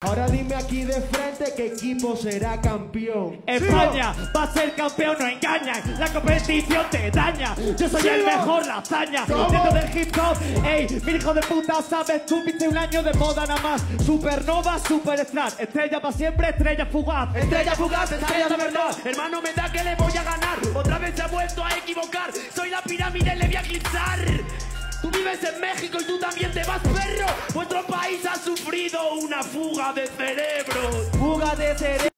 Ahora dime aquí de frente qué equipo será campeón. España va a ser campeón, no engañan. La competición te daña. Yo soy el mejor lasaña dentro del hip hop. Ey, mi hijo de puta, sabes tú, viste un año de moda nada más. Supernova, superstar, estrella para siempre, estrella fugaz. Estrella fugaz, estrella de verdad. Hermano, me da que le voy a ganar. Otra vez se ha vuelto a equivocar. Soy la pirámide, le voy a eclipsar. Tú vives en México y tú también te vas, perro. Vuestro país ha sufrido una fuga de cerebros. Fuga de cerebro.